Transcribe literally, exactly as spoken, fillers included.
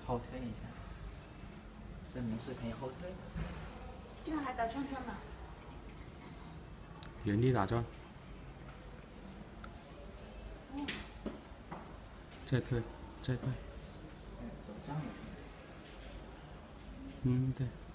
后退一下，证明是可以后退的。 这样还打转转吗？ 原地打转。 嗯。 再退，再退。 走这样的。 嗯，对。